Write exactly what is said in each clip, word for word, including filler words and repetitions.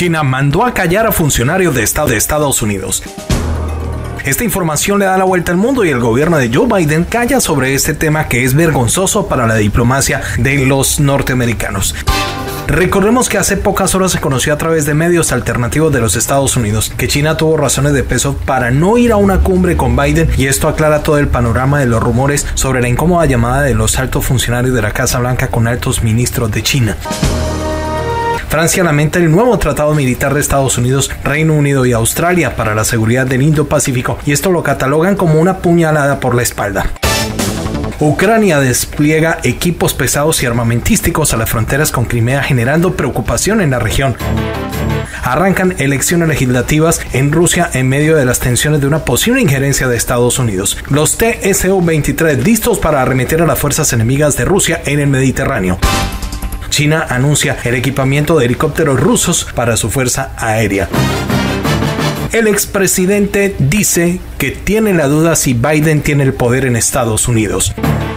China mandó a callar a funcionarios de Estado de Estados Unidos. Esta información le da la vuelta al mundo y el gobierno de Joe Biden calla sobre este tema que es vergonzoso para la diplomacia de los norteamericanos. Recordemos que hace pocas horas se conoció a través de medios alternativos de los Estados Unidos que China tuvo razones de peso para no ir a una cumbre con Biden, y esto aclara todo el panorama de los rumores sobre la incómoda llamada de los altos funcionarios de la Casa Blanca con altos ministros de China. Francia lamenta el nuevo tratado militar de Estados Unidos, Reino Unido y Australia para la seguridad del Indo-Pacífico, y esto lo catalogan como una puñalada por la espalda. Ucrania despliega equipos pesados y armamentísticos a las fronteras con Crimea, generando preocupación en la región. Arrancan elecciones legislativas en Rusia en medio de las tensiones de una posible injerencia de Estados Unidos. Los T S U veintitrés listos para arremeter a las fuerzas enemigas de Rusia en el Mediterráneo. China anuncia el equipamiento de helicópteros rusos para su fuerza aérea. El expresidente dice que tiene la duda si Biden tiene el poder en Estados Unidos.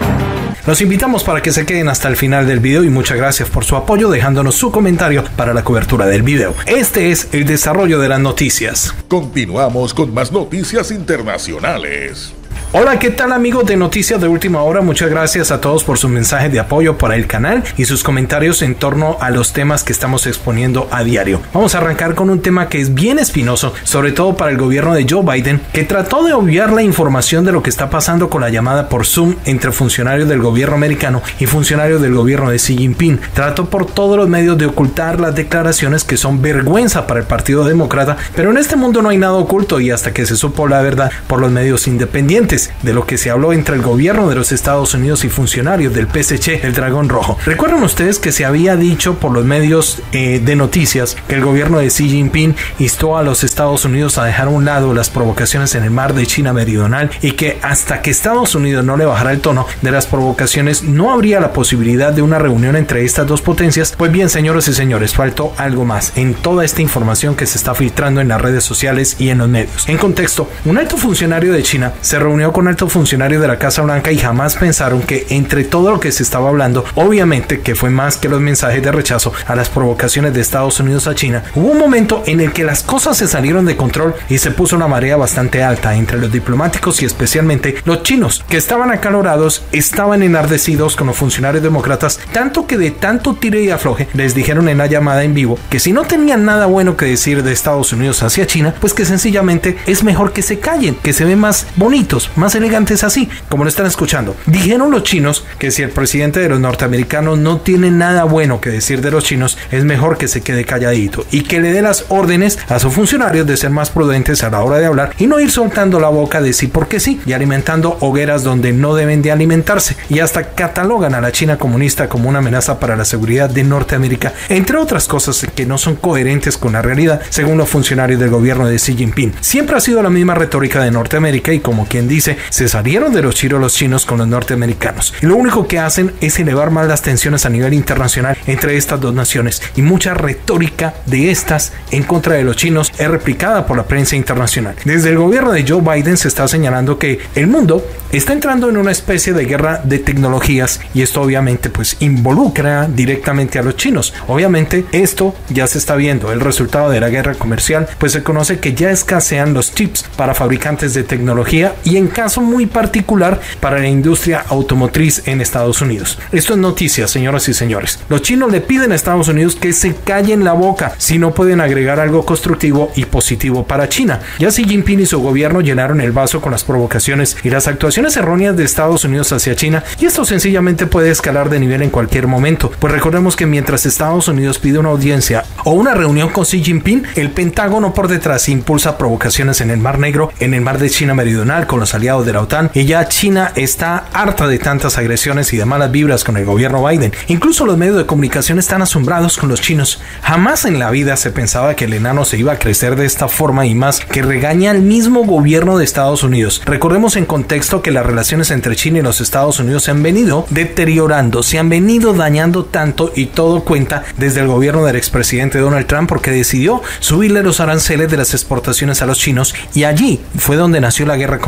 Los invitamos para que se queden hasta el final del video y muchas gracias por su apoyo dejándonos su comentario para la cobertura del video. Este es el desarrollo de las noticias. Continuamos con más noticias internacionales. Hola, ¿qué tal amigos de Noticias de Última Hora? Muchas gracias a todos por sus mensajes de apoyo para el canal y sus comentarios en torno a los temas que estamos exponiendo a diario. Vamos a arrancar con un tema que es bien espinoso, sobre todo para el gobierno de Joe Biden, que trató de obviar la información de lo que está pasando con la llamada por Zoom entre funcionarios del gobierno americano y funcionarios del gobierno de Xi Jinping. Trató por todos los medios de ocultar las declaraciones que son vergüenza para el Partido Demócrata, pero en este mundo no hay nada oculto y hasta que se supo la verdad por los medios independientes de lo que se habló entre el gobierno de los Estados Unidos y funcionarios del P S C, el Dragón Rojo. Recuerdan ustedes que se había dicho por los medios eh, de noticias que el gobierno de Xi Jinping instó a los Estados Unidos a dejar a un lado las provocaciones en el mar de China Meridional y que hasta que Estados Unidos no le bajara el tono de las provocaciones no habría la posibilidad de una reunión entre estas dos potencias. Pues bien, señoras y señores, faltó algo más en toda esta información que se está filtrando en las redes sociales y en los medios. En contexto, un alto funcionario de China se reunió con alto funcionario de la Casa Blanca y jamás pensaron que entre todo lo que se estaba hablando, obviamente que fue más que los mensajes de rechazo a las provocaciones de Estados Unidos a China, hubo un momento en el que las cosas se salieron de control y se puso una marea bastante alta entre los diplomáticos y especialmente los chinos, que estaban acalorados, estaban enardecidos con los funcionarios demócratas, tanto que de tanto tire y afloje les dijeron en la llamada en vivo que si no tenían nada bueno que decir de Estados Unidos hacia China, pues que sencillamente es mejor que se callen, que se ven más bonitos, más elegantes así, como lo están escuchando. Dijeron los chinos que si el presidente de los norteamericanos no tiene nada bueno que decir de los chinos, es mejor que se quede calladito y que le dé las órdenes a sus funcionarios de ser más prudentes a la hora de hablar y no ir soltando la boca de sí porque sí y alimentando hogueras donde no deben de alimentarse, y hasta catalogan a la China comunista como una amenaza para la seguridad de Norteamérica, entre otras cosas que no son coherentes con la realidad según los funcionarios del gobierno de Xi Jinping. Siempre ha sido la misma retórica de Norteamérica y como quien dice, se salieron de los chiros los chinos con los norteamericanos y lo único que hacen es elevar más las tensiones a nivel internacional entre estas dos naciones, y mucha retórica de estas en contra de los chinos es replicada por la prensa internacional. Desde el gobierno de Joe Biden se está señalando que el mundo está entrando en una especie de guerra de tecnologías y esto obviamente pues involucra directamente a los chinos. Obviamente esto ya se está viendo, el resultado de la guerra comercial, pues se conoce que ya escasean los chips para fabricantes de tecnología y en caso muy particular para la industria automotriz en Estados Unidos. Esto es noticia, señoras y señores. Los chinos le piden a Estados Unidos que se callen la boca si no pueden agregar algo constructivo y positivo para China. Ya Xi Jinping y su gobierno llenaron el vaso con las provocaciones y las actuaciones erróneas de Estados Unidos hacia China, y esto sencillamente puede escalar de nivel en cualquier momento, pues recordemos que mientras Estados Unidos pide una audiencia o una reunión con Xi Jinping, el Pentágono por detrás impulsa provocaciones en el Mar Negro, en el Mar de China Meridional con los aliados de la OTAN, y ya China está harta de tantas agresiones y de malas vibras con el gobierno Biden. Incluso los medios de comunicación están asombrados con los chinos. Jamás en la vida se pensaba que el enano se iba a crecer de esta forma, y más que regaña al mismo gobierno de Estados Unidos. Recordemos en contexto que las relaciones entre China y los Estados Unidos se han venido deteriorando, se han venido dañando tanto, y todo cuenta desde el gobierno del expresidente Donald Trump, porque decidió subirle los aranceles de las exportaciones a los chinos, y allí fue donde nació la guerra comercial entre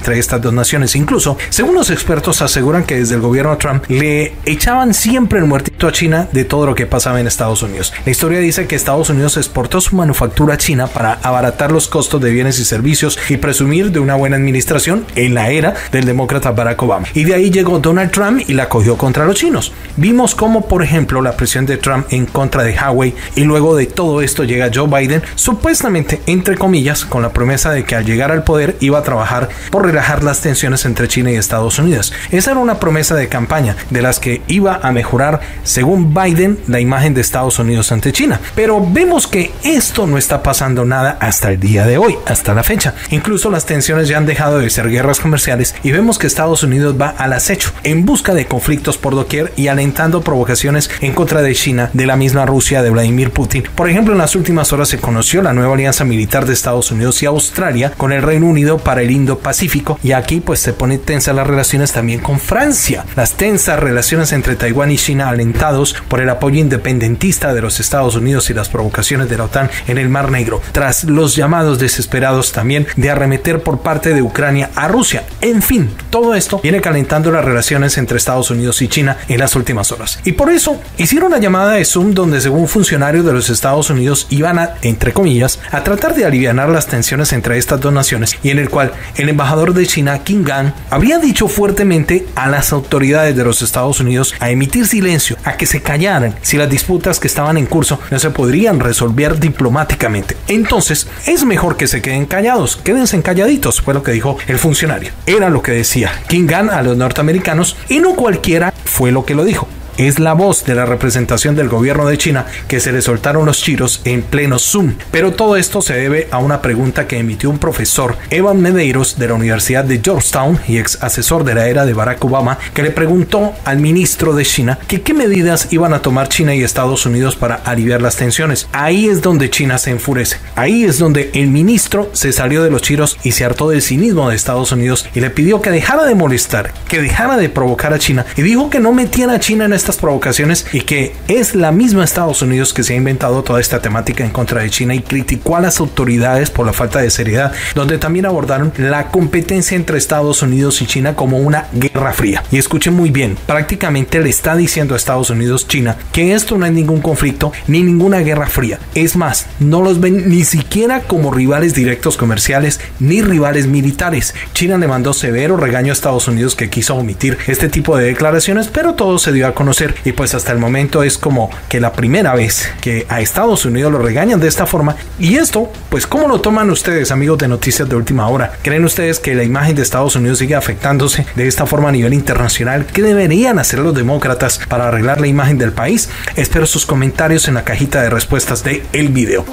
entre estas dos naciones. Incluso, según los expertos, aseguran que desde el gobierno Trump le echaban siempre el muertito a China de todo lo que pasaba en Estados Unidos. La historia dice que Estados Unidos exportó su manufactura a China para abaratar los costos de bienes y servicios y presumir de una buena administración en la era del demócrata Barack Obama. Y de ahí llegó Donald Trump y la cogió contra los chinos. Vimos cómo, por ejemplo, la presión de Trump en contra de Huawei, y luego de todo esto llega Joe Biden, supuestamente, entre comillas, con la promesa de que al llegar al poder iba a trabajar por relajar las tensiones entre China y Estados Unidos. Esa era una promesa de campaña de las que iba a mejorar, según Biden, la imagen de Estados Unidos ante China. Pero vemos que esto no está pasando nada hasta el día de hoy, hasta la fecha. Incluso las tensiones ya han dejado de ser guerras comerciales y vemos que Estados Unidos va al acecho en busca de conflictos por doquier y alentando provocaciones en contra de China, de la misma Rusia, de Vladimir Putin. Por ejemplo, en las últimas horas se conoció la nueva alianza militar de Estados Unidos y Australia con el Reino Unido para el Indo-Pacífico, y aquí pues se ponen tensas las relaciones también con Francia. Las tensas relaciones entre Taiwán y China, alentados por el apoyo independentista de los Estados Unidos y las provocaciones de la OTAN en el Mar Negro, tras los llamados desesperados también de arremeter por parte de Ucrania a Rusia. En fin, todo esto viene calentando las relaciones entre Estados Unidos y China en las últimas horas. Y por eso hicieron una llamada de Zoom donde, según funcionarios de los Estados Unidos, iban a, entre comillas, a tratar de aliviar las tensiones entre estas dos naciones, y en el cual el embajador de China, Qin Gang, habría dicho fuertemente a las autoridades de los Estados Unidos a emitir silencio, a que se callaran si las disputas que estaban en curso no se podrían resolver diplomáticamente. Entonces, es mejor que se queden callados, quédense calladitos, fue lo que dijo el funcionario. Era lo que decía Qin Gang a los norteamericanos, y no cualquiera fue lo que lo dijo. Es la voz de la representación del gobierno de China que se le soltaron los chiros en pleno Zoom. Pero todo esto se debe a una pregunta que emitió un profesor, Evan Medeiros, de la Universidad de Georgetown y ex asesor de la era de Barack Obama, que le preguntó al ministro de China que qué medidas iban a tomar China y Estados Unidos para aliviar las tensiones. Ahí es donde China se enfurece. Ahí es donde el ministro se salió de los chiros y se hartó del cinismo de Estados Unidos y le pidió que dejara de molestar, que dejara de provocar a China, y dijo que no metiera a China en estas provocaciones y que es la misma Estados Unidos que se ha inventado toda esta temática en contra de China, y criticó a las autoridades por la falta de seriedad, donde también abordaron la competencia entre Estados Unidos y China como una guerra fría. Y escuchen muy bien, prácticamente le está diciendo a Estados Unidos China que esto no es ningún conflicto ni ninguna guerra fría. Es más, no los ven ni siquiera como rivales directos comerciales ni rivales militares. China le mandó severo regaño a Estados Unidos, que quiso omitir este tipo de declaraciones, pero todo se dio a conocer, y pues hasta el momento es como que la primera vez que a Estados Unidos lo regañan de esta forma. Y esto, pues, ¿cómo lo toman ustedes, amigos de Noticias de Última Hora? ¿Creen ustedes que la imagen de Estados Unidos sigue afectándose de esta forma a nivel internacional? ¿Qué deberían hacer los demócratas para arreglar la imagen del país? Espero sus comentarios en la cajita de respuestas de el video.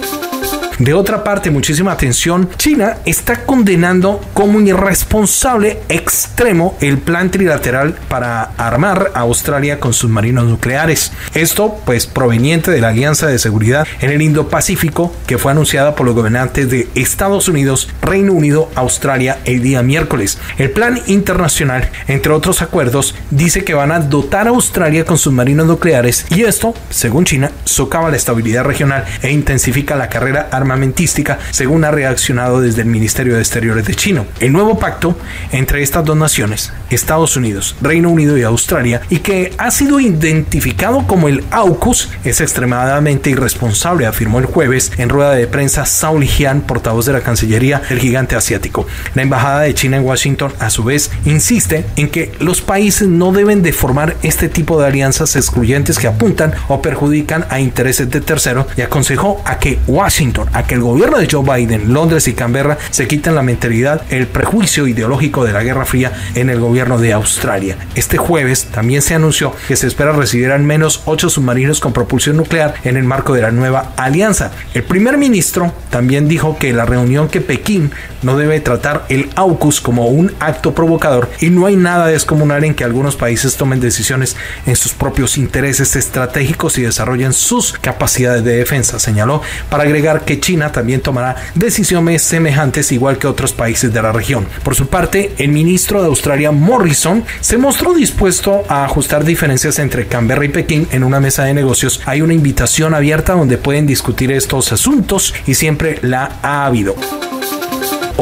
De otra parte, muchísima atención, China está condenando como irresponsable extremo el plan trilateral para armar a Australia con submarinos nucleares. Esto, pues, proveniente de la Alianza de Seguridad en el Indo-Pacífico, que fue anunciada por los gobernantes de Estados Unidos, Reino Unido, Australia el día miércoles. El plan internacional, entre otros acuerdos, dice que van a dotar a Australia con submarinos nucleares, y esto, según China, socava la estabilidad regional e intensifica la carrera armamentística, según ha reaccionado desde el Ministerio de Exteriores de China. El nuevo pacto entre estas dos naciones, Estados Unidos, Reino Unido y Australia, y que ha sido identificado como el AUKUS, es extremadamente irresponsable, afirmó el jueves en rueda de prensa Zhao Lijian, portavoz de la Cancillería del gigante asiático. La embajada de China en Washington, a su vez, insiste en que los países no deben de formar este tipo de alianzas excluyentes que apuntan o perjudican a intereses de terceros, y aconsejó a que Washington, a que el gobierno de Joe Biden, Londres y Canberra se quiten la mentalidad, el prejuicio ideológico de la Guerra Fría en el gobierno de Australia. Este jueves también se anunció que se espera recibir al menos ocho submarinos con propulsión nuclear en el marco de la nueva alianza. El primer ministro también dijo que la reunión que Pekín no debe tratar el AUKUS como un acto provocador, y no hay nada descomunal en que algunos países tomen decisiones en sus propios intereses estratégicos y desarrollen sus capacidades de defensa, señaló, para agregar que China también tomará decisiones semejantes igual que otros países de la región. Por su parte, el ministro de Australia, Morrison, se mostró dispuesto a ajustar diferencias entre Canberra y Pekín en una mesa de negocios. Hay una invitación abierta donde pueden discutir estos asuntos y siempre la ha habido.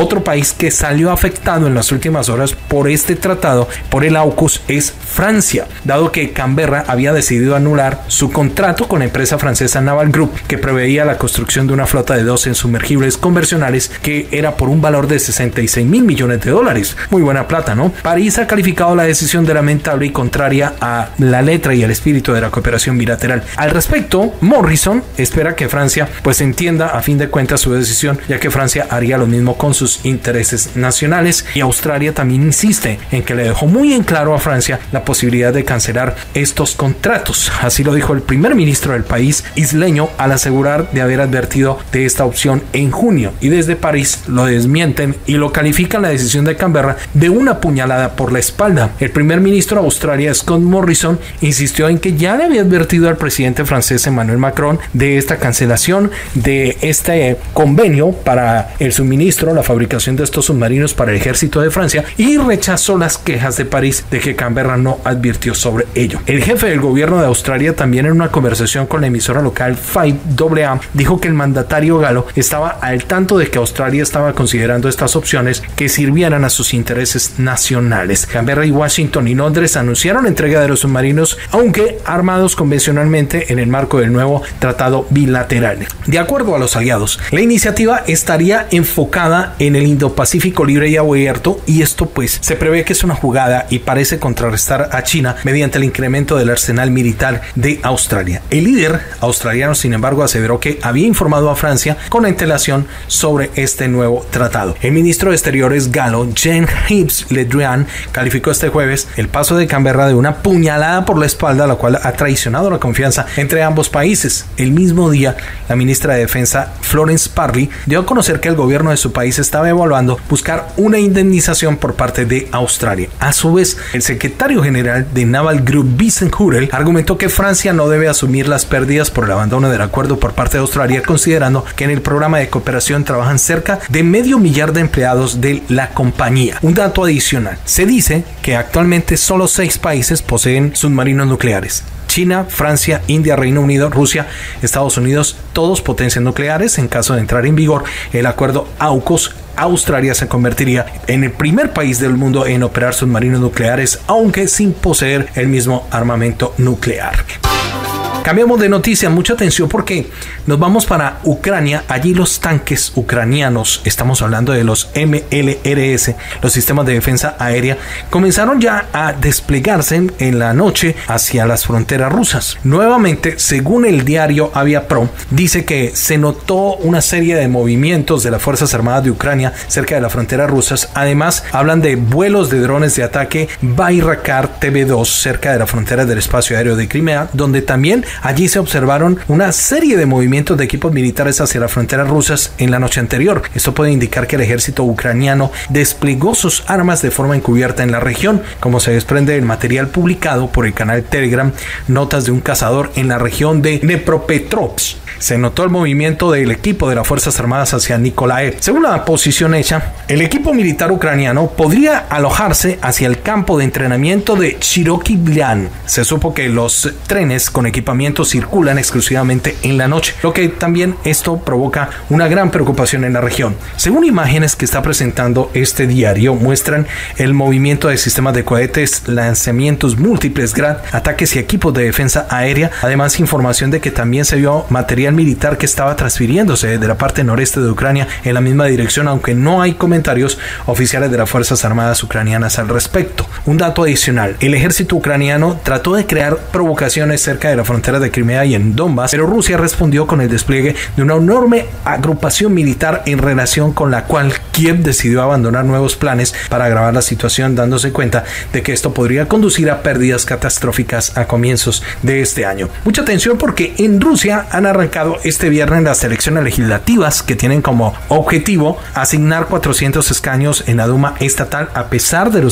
Otro país que salió afectado en las últimas horas por este tratado, por el AUKUS, es Francia, dado que Canberra había decidido anular su contrato con la empresa francesa Naval Group, que preveía la construcción de una flota de doce sumergibles convencionales que era por un valor de sesenta y seis mil millones de dólares. Muy buena plata, ¿no? París ha calificado la decisión de lamentable y contraria a la letra y el espíritu de la cooperación bilateral. Al respecto, Morrison espera que Francia pues entienda a fin de cuentas su decisión, ya que Francia haría lo mismo con sus intereses nacionales, y Australia también insiste en que le dejó muy en claro a Francia la posibilidad de cancelar estos contratos. Así lo dijo el primer ministro del país isleño al asegurar de haber advertido de esta opción en junio, y desde París lo desmienten y lo califican la decisión de Canberra de una puñalada por la espalda. El primer ministro de Australia, Scott Morrison, insistió en que ya le había advertido al presidente francés Emmanuel Macron de esta cancelación de este convenio para el suministro, la fabricación de estos submarinos para el ejército de Francia, y rechazó las quejas de París de que Canberra no advirtió sobre ello. El jefe del gobierno de Australia, también en una conversación con la emisora local cinco A A, dijo que el mandatario galo estaba al tanto de que Australia estaba considerando estas opciones que sirvieran a sus intereses nacionales. Canberra y Washington y Londres anunciaron la entrega de los submarinos, aunque armados convencionalmente, en el marco del nuevo tratado bilateral. De acuerdo a los aliados, la iniciativa estaría enfocada en el Indo-Pacífico libre y abierto, y esto pues se prevé que es una jugada y parece contrarrestar a China mediante el incremento del arsenal militar de Australia. El líder australiano, sin embargo, aseveró que había informado a Francia con antelación sobre este nuevo tratado. El ministro de Exteriores galo, Jean-Yves Le Drian, calificó este jueves el paso de Canberra de una puñalada por la espalda, la cual ha traicionado la confianza entre ambos países. El mismo día, la ministra de Defensa, Florence Parly, dio a conocer que el gobierno de su país estaba evaluando buscar una indemnización por parte de Australia. A su vez, el secretario general de Naval Group, Vincent Hurrell, argumentó que Francia no debe asumir las pérdidas por el abandono del acuerdo por parte de Australia, considerando que en el programa de cooperación trabajan cerca de medio millar de empleados de la compañía. Un dato adicional: se dice que actualmente solo seis países poseen submarinos nucleares: China, Francia, India, Reino Unido, Rusia, Estados Unidos, todos potencias nucleares. En caso de entrar en vigor el acuerdo AUKUS, Australia se convertiría en el primer país del mundo en operar submarinos nucleares, aunque sin poseer el mismo armamento nuclear. Cambiamos de noticia, mucha atención porque nos vamos para Ucrania. Allí los tanques ucranianos, estamos hablando de los M L R S, los sistemas de defensa aérea, comenzaron ya a desplegarse en la noche hacia las fronteras rusas. Nuevamente, según el diario Aviapro, dice que se notó una serie de movimientos de las Fuerzas Armadas de Ucrania cerca de las fronteras rusas. Además, hablan de vuelos de drones de ataque Bayraktar T B dos cerca de la frontera del espacio aéreo de Crimea, donde también allí se observaron una serie de movimientos de equipos militares hacia las fronteras rusas en la noche anterior. Esto puede indicar que el ejército ucraniano desplegó sus armas de forma encubierta en la región, como se desprende del material publicado por el canal Telegram Notas de un cazador en la región de Dnepropetrovsk. Se notó el movimiento del equipo de las Fuerzas Armadas hacia Nikolaev. Según la posición hecha, el equipo militar ucraniano podría alojarse hacia el campo de entrenamiento de Cherokee-Blyan. Se supo que los trenes con equipamiento circulan exclusivamente en la noche, lo que también esto provoca una gran preocupación en la región. Según imágenes que está presentando este diario, muestran el movimiento de sistemas de cohetes, lanzamientos múltiples Grad, ataques y equipos de defensa aérea. Además, información de que también se vio material militar que estaba transfiriéndose de la parte noreste de Ucrania en la misma dirección, aunque no hay comentarios oficiales de las Fuerzas Armadas ucranianas al respecto. Un dato adicional: el ejército ucraniano trató de crear provocaciones cerca de la frontera de Crimea y en Donbass, pero Rusia respondió con el despliegue de una enorme agrupación militar, en relación con la cual Kiev decidió abandonar nuevos planes para agravar la situación, dándose cuenta de que esto podría conducir a pérdidas catastróficas a comienzos de este año. Mucha atención porque en Rusia han arrancado este viernes las elecciones legislativas que tienen como objetivo asignar cuatrocientos escaños en la Duma estatal, a pesar de los anuncios de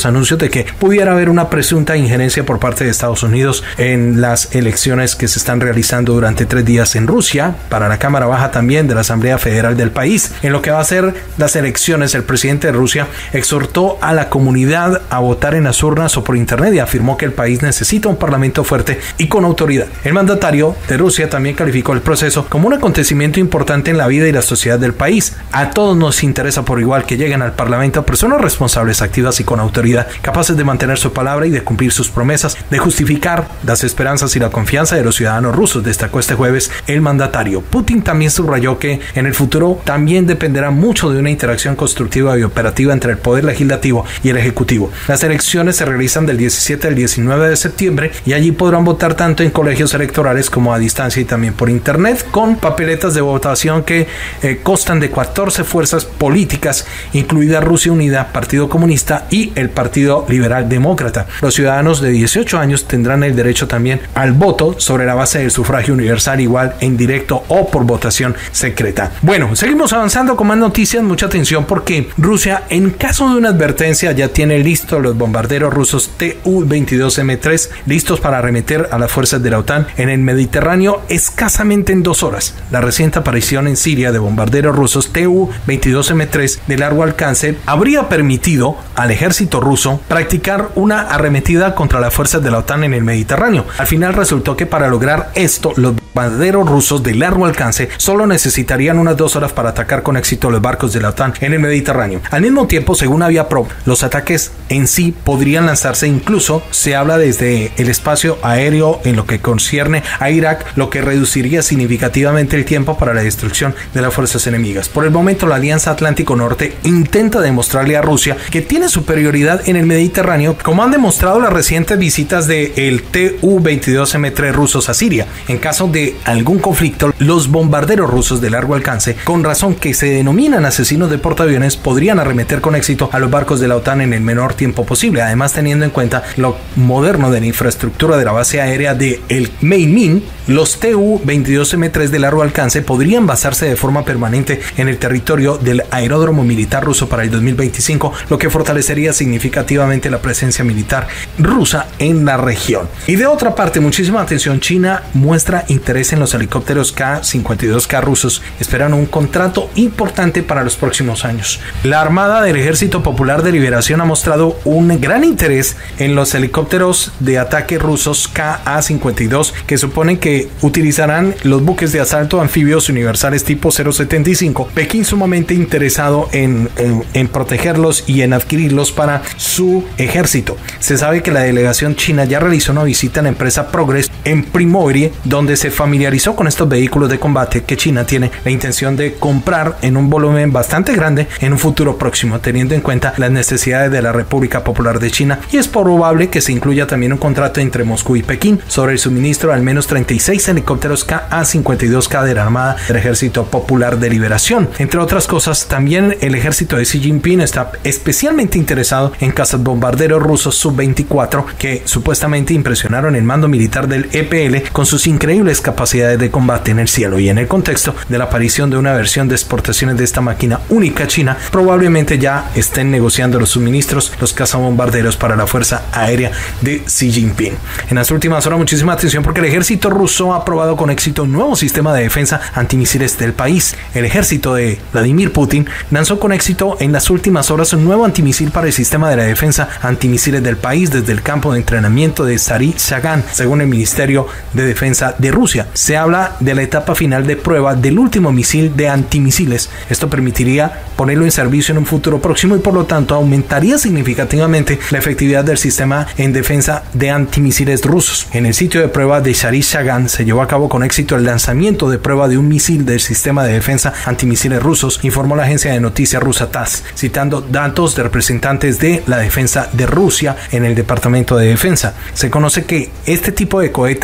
de que pudiera haber una presunta injerencia por parte de Estados Unidos en las elecciones que se están realizando durante tres días en Rusia, para la Cámara Baja también de la Asamblea Federal del país. En lo que va a ser las elecciones, el presidente de Rusia exhortó a la comunidad a votar en las urnas o por internet y afirmó que el país necesita un parlamento fuerte y con autoridad. El mandatario de Rusia también calificó el proceso como un acontecimiento importante en la vida y la sociedad del país. A todos nos interesa por igual que lleguen al parlamento personas responsables, activas y con autoridad, capaces de mantener su palabra y de cumplir sus promesas, de justificar las esperanzas y la confianza de los ciudadanos rusos, destacó este jueves el mandatario. Putin también subrayó que en el futuro también dependerá mucho de una interacción constructiva y operativa entre el poder legislativo y el ejecutivo. Las elecciones se realizan del diecisiete al diecinueve de septiembre y allí podrán votar tanto en colegios electorales como a distancia y también por internet, con papeletas de votación que eh, constan de catorce fuerzas políticas, incluida Rusia Unida, Partido Comunista y el Partido Liberal Demócrata. Los ciudadanos de dieciocho años tendrán el derecho también al voto sobre la base del sufragio universal, igual en directo o por votación secreta. Bueno, seguimos avanzando con más noticias. Mucha atención porque Rusia, en caso de una advertencia, ya tiene listos los bombarderos rusos T U veintidós M tres listos para arremeter a las fuerzas de la OTAN en el Mediterráneo escasamente en dos horas. La reciente aparición en Siria de bombarderos rusos T U veintidós M tres de largo alcance habría permitido al ejército ruso practicar una arremetida contra las fuerzas de la OTAN en el Mediterráneo. Al final resultó que para lograr esto, los bombarderos rusos de largo alcance solo necesitarían unas dos horas para atacar con éxito los barcos de la OTAN en el Mediterráneo. Al mismo tiempo, según Aviapro, los ataques en sí podrían lanzarse, incluso se habla desde el espacio aéreo en lo que concierne a Irak, lo que reduciría significativamente el tiempo para la destrucción de las fuerzas enemigas. Por el momento, la Alianza Atlántico Norte intenta demostrarle a Rusia que tiene superioridad en el Mediterráneo, como han demostrado las recientes visitas del T U veintidós M tres rusos a Siria. En caso de algún conflicto, los bombarderos rusos de largo alcance, con razón que se denominan asesinos de portaaviones, podrían arremeter con éxito a los barcos de la OTAN en el menor tiempo posible. Además, teniendo en cuenta lo moderno de la infraestructura de la base aérea de el Meimin, los T U veintidós M tres de largo alcance podrían basarse de forma permanente en el territorio del aeródromo militar ruso para el dos mil veinticinco, lo que fortalecería significativamente la presencia militar rusa en la región. Y de otra parte, muchísima atención, China muestra interés en los helicópteros K cincuenta y dos K rusos. Esperan un contrato importante para los próximos años. La Armada del Ejército Popular de Liberación ha mostrado un gran interés en los helicópteros de ataque rusos K A cincuenta y dos, que suponen que utilizarán los buques de asalto anfibios universales tipo cero setenta y cinco. Pekín sumamente interesado en, en, en protegerlos y en adquirirlos para su ejército. Se sabe que la delegación china ya realizó una visita a la empresa Progress en Primorye, donde se familiarizó con estos vehículos de combate que China tiene la intención de comprar en un volumen bastante grande en un futuro próximo, teniendo en cuenta las necesidades de la República Popular de China, y es probable que se incluya también un contrato entre Moscú y Pekín sobre el suministro de al menos treinta y seis helicópteros K A cincuenta y dos K de la Armada del Ejército Popular de Liberación. Entre otras cosas, también el ejército de Xi Jinping está especialmente interesado en cazabombarderos rusos Sub veinticuatro que supuestamente impresionaron el mando militar del E P L con sus increíbles capacidades de combate en el cielo, y en el contexto de la aparición de una versión de exportaciones de esta máquina única china, probablemente ya estén negociando los suministros, los cazabombarderos para la fuerza aérea de Xi Jinping. En las últimas horas, muchísima atención porque el ejército ruso ha aprobado con éxito un nuevo sistema de defensa antimisiles del país. El ejército de Vladimir Putin lanzó con éxito en las últimas horas un nuevo antimisil para el sistema de la defensa antimisiles del país desde el campo de entrenamiento de Sari-Shagan, según el Ministerio de Defensa de Rusia. Se habla de la etapa final de prueba del último misil de antimisiles. Esto permitiría ponerlo en servicio en un futuro próximo y por lo tanto aumentaría significativamente la efectividad del sistema en defensa de antimisiles rusos. En el sitio de prueba de Sari-Shagan se llevó a cabo con éxito el lanzamiento de prueba de un misil del sistema de defensa antimisiles rusos, informó la agencia de noticias rusa T A S, citando datos de representantes de la defensa de Rusia en el Departamento de Defensa. Se conoce que este tipo de cohetes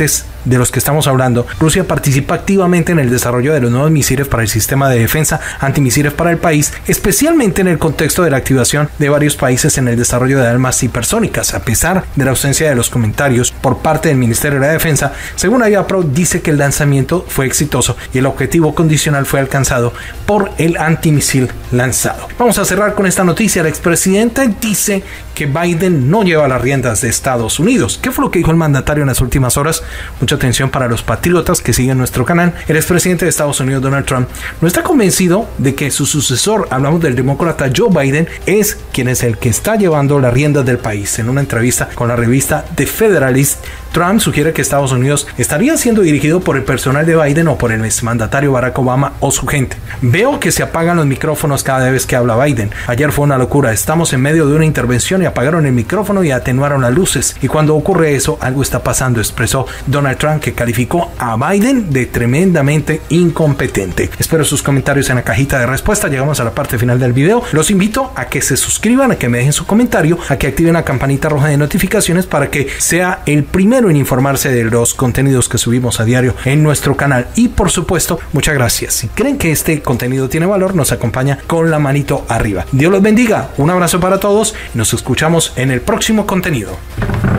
de los que estamos hablando, Rusia participa activamente en el desarrollo de los nuevos misiles para el sistema de defensa antimisiles para el país, especialmente en el contexto de la activación de varios países en el desarrollo de armas hipersónicas. A pesar de la ausencia de los comentarios por parte del Ministerio de la Defensa, según Aviapro, dice que el lanzamiento fue exitoso y el objetivo condicional fue alcanzado por el antimisil lanzado. Vamos a cerrar con esta noticia. El expresidente dice que Biden no lleva las riendas de Estados Unidos. ¿Qué fue lo que dijo el mandatario en las últimas horas? Mucha atención para los patriotas que siguen nuestro canal. El expresidente de Estados Unidos, Donald Trump, no está convencido de que su sucesor, hablamos del demócrata Joe Biden, es quien es el que está llevando las riendas del país. En una entrevista con la revista The Federalist, Trump sugiere que Estados Unidos estaría siendo dirigido por el personal de Biden o por el exmandatario Barack Obama o su gente. Veo que se apagan los micrófonos cada vez que habla Biden. Ayer fue una locura. Estamos en medio de una intervención y apagaron el micrófono y atenuaron las luces. Y cuando ocurre eso, algo está pasando, expresó Donald Trump, que calificó a Biden de tremendamente incompetente. Espero sus comentarios en la cajita de respuesta. Llegamos a la parte final del video. Los invito a que se suscriban, a que me dejen su comentario, a que activen la campanita roja de notificaciones para que sea el primero en informarse de los contenidos que subimos a diario en nuestro canal. Y por supuesto, muchas gracias. Si creen que este contenido tiene valor, nos acompaña con la manito arriba. Dios los bendiga. Un abrazo para todos y nos escuchamos en el próximo contenido.